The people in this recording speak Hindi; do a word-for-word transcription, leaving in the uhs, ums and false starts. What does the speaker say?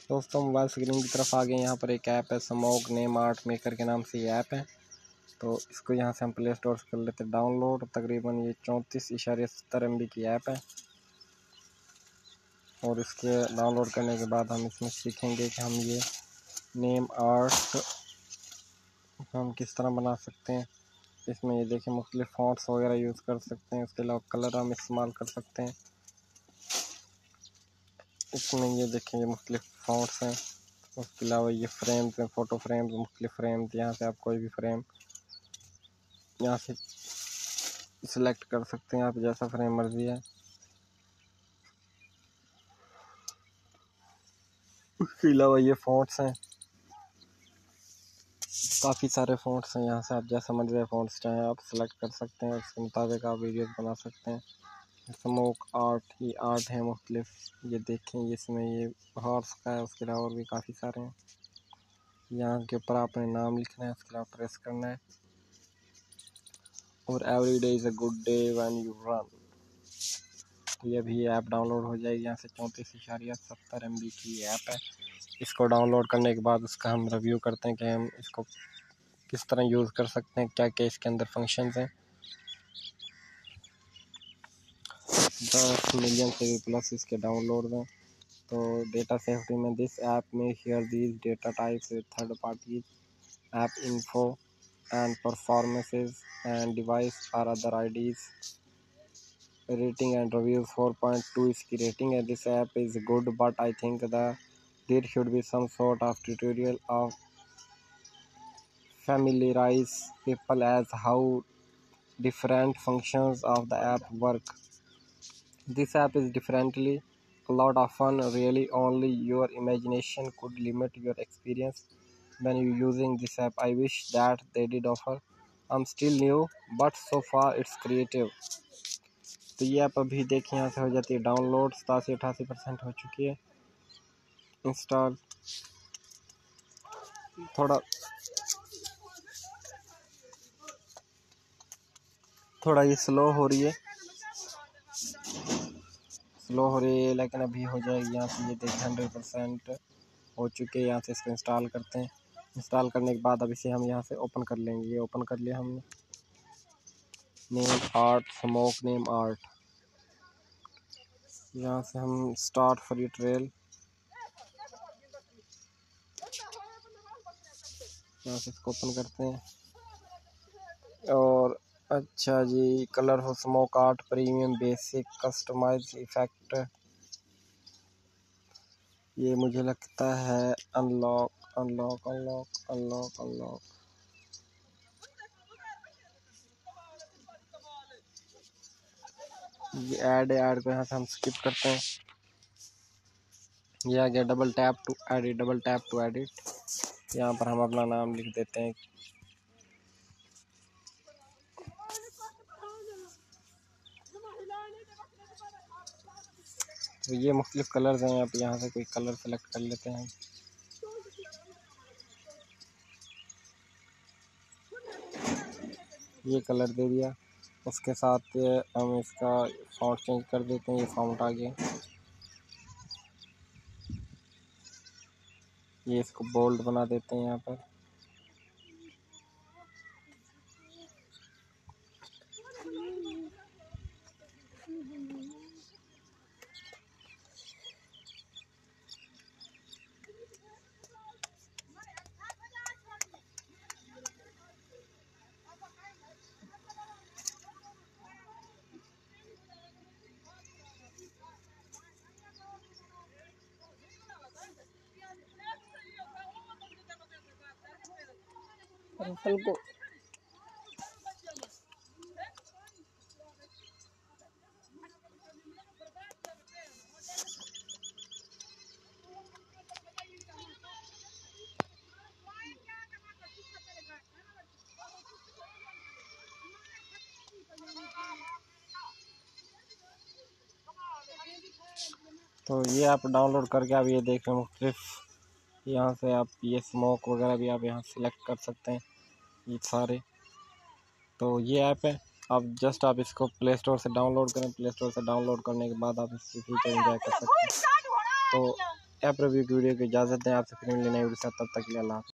दोस्तों मोबाइल स्क्रीन की तरफ आ गए। यहाँ पर एक ऐप है स्मोक नेम आर्ट मेकर के नाम से ये ऐप है। तो इसको यहाँ से हम प्ले स्टोर से कर लेते हैं डाउनलोड। तकरीबन ये चौंतीस इशारे सत्तर एम बी की ऐप है। और इसके डाउनलोड करने के बाद हम इसमें सीखेंगे कि हम ये नेम आर्ट हम किस तरह बना सकते हैं। इसमें ये देखें मुख्तलिफ फॉन्ट्स वगैरह यूज़ कर सकते हैं। उसके अलावा कलर हम इस्तेमाल कर सकते हैं। इसमें ये देखें ये मुख्तलिफ फॉन्ट्स हैं। उसके अलावा ये फ्रेम्स हैं, फ़ोटो फ्रेम्स, मुख्तलिफ फ्रेम्स। यहाँ से आप कोई भी फ्रेम यहाँ से सिलेक्ट कर सकते हैं, आप जैसा फ्रेम मर्जी है। उसके अलावा ये फ़ॉन्ट्स हैं, काफ़ी सारे फ़ॉन्ट्स हैं। यहाँ से आप जैसा मर्जी है फ़ॉन्ट्स चाहें आप सिलेक्ट कर सकते हैं। उसके मुताबिक आप वीडियोस बना सकते हैं। स्मोक आर्ट ही आर्ट है मुख्तलिफ। ये देखें ये इसमें ये हॉर्स का है। उसके अलावा और भी काफ़ी सारे हैं। यहाँ के ऊपर आपने नाम लिखना है, उसके अलावा प्रेस करना है। और every day is a good day when you run. तो ये भी ऐप डाउनलोड हो जाएगी। यहाँ से चौंतीस इशारिया सत्तर एम बी की ऐप है। इसको डाउनलोड करने के बाद उसका हम रिव्यू करते हैं कि हम इसको किस तरह यूज़ कर सकते हैं, क्या क्या इसके अंदर फंक्शंस हैं। दस मिलियन से भी प्लस इसके डाउनलोड हैं। तो डेटा सेफ्टी में दिस ऐप में here these data types third party app info and performances and device or other I Ds. Rating and reviews four point two इसकी rating है। This app is good but I think the there should be some sort of tutorial of familiarize people as how different functions of the app work. This app is differently a lot of fun. Really only your imagination could limit your experience when you using this app. I wish that they did offer. I'm still new but so far it's creative. तो ये ऐप अभी देखिए यहाँ से हो जाती है डाउनलोड। सतासी अठासी परसेंट हो चुकी है इंस्टॉल। थोड़ा थोड़ा ये स्लो हो रही है स्लो हो रही है लेकिन अभी हो जाएगी। यहाँ से ये देखिए हंड्रेड परसेंट हो चुके हैं। यहाँ से इसको इंस्टॉल करते हैं। इंस्टॉल करने के बाद अब इसे हम यहाँ से ओपन कर लेंगे। ये ओपन कर लिया हमने। Name art smoke name art. यहाँ से हम स्टार्ट फ्री ट्रेल यहाँ से इसको ओपन करते हैं। और अच्छा जी colourful smoke art premium basic customise effect. ये मुझे लगता है unlock unlock unlock unlock unlock ये ऐड है। ऐड को यहाँ से हम स्किप करते हैं। ये आ गया double tap to edit. Double tap to edit. यहाँ पर हम अपना नाम लिख देते हैं। तो ये मुख्तलिफ कलर्स हैं। आप यहाँ से कोई कलर सेलेक्ट कर लेते हैं। ये कलर दे दिया। उसके साथ हम इसका फॉन्ट चेंज कर देते हैं। ये फॉन्ट आ गया। ये इसको बोल्ड बना देते हैं यहाँ पर। फल को तो ये आप डाउनलोड करके आप ये देख रहे हैं मुख्तलिफ। यहाँ से आप ये स्मोक वगैरह भी आप यहाँ सेलेक्ट कर सकते हैं ये सारे। तो ये ऐप है। आप जस्ट आप इसको प्ले स्टोर से डाउनलोड करें। प्ले स्टोर से डाउनलोड करने के बाद आप इसकी फीचर एंजॉय कर सकते हैं। तो ऐप रिव्यू की वीडियो की इजाज़त दें। आपसे फिर मिलने नई वीडियो के साथ, तब तक के लिए अल्लाह हाफ़िज़।